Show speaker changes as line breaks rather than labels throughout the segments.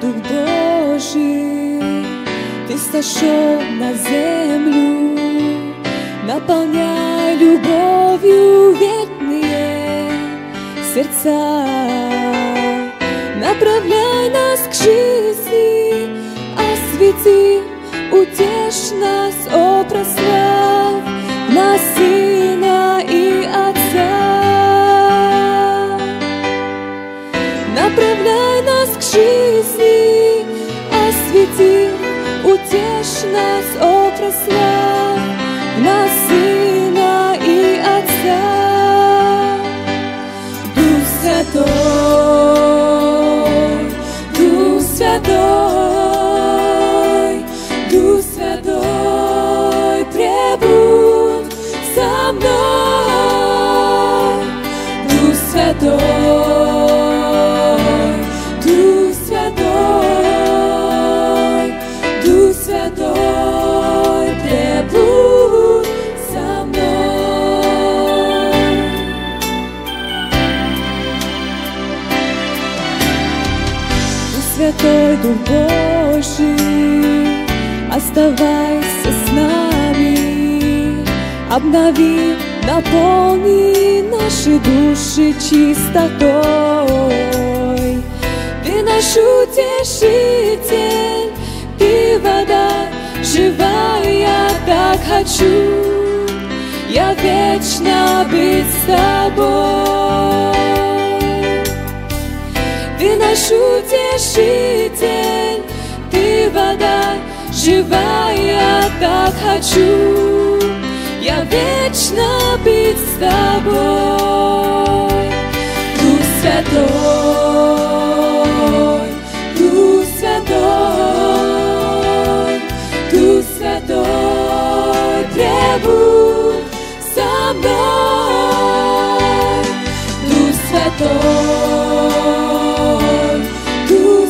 Дух Божий, Ты сошел на землю, наполняй любовью ветхие сердца. Направляй нас к жизни, освети, утешь нас, о, прославь нас, Сына и Отца. Направляй нас к жизни, освети, утешь нас, о, прославь нас, Сына и Отца. Дух Святой, Дух Святой, Дух Святой, пребудь со мной. Дух Святой, Дух Святой, Дух Святой, пребудь со мной. Дух Святой, Дух Божий, оставайся с нами, обнови, наполни наши души чистотой. Ты наш утешитель, Ты вода живая, я так хочу, я вечно быть с тобой. Ты наш утешитель, Ты вода живая, я так хочу, я вечно быть с тобой. Дух Святой, Дух Святой, Дух Святой, пребудь со мной. Дух Святой, Дух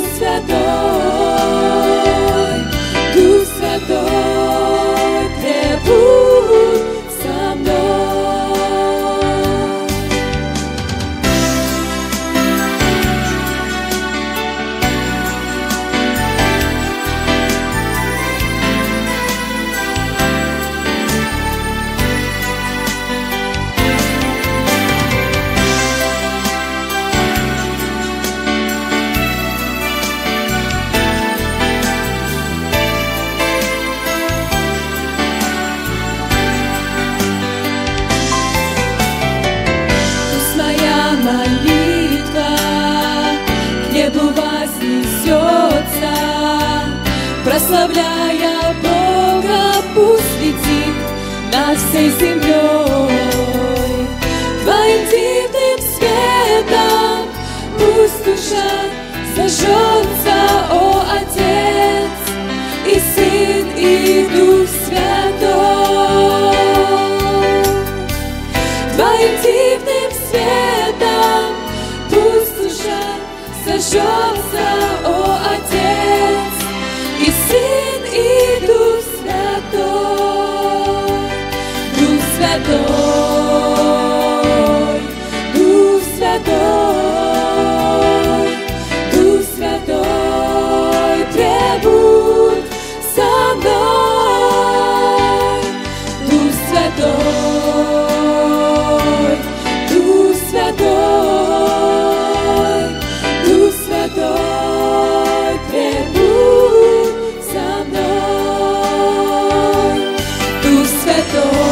Святой, Дух Святой, пребудь со мной. Пусть моя молитва к небу вознесется, прославляя Бога, пусть летит над всей землей. Твоим дивным светом пусть душа зажжется, о, Отец, и Сын, и Дух Святой. Твоим дивным светом пусть душа зажжется, о, Отец, и Сын, и Дух Святой. Дух Святой, Дух Святой, Дух Святой, пребудь со мной. Дух Святой, Дух Святой, Дух Святой, пребудь со мной. Дух Святой,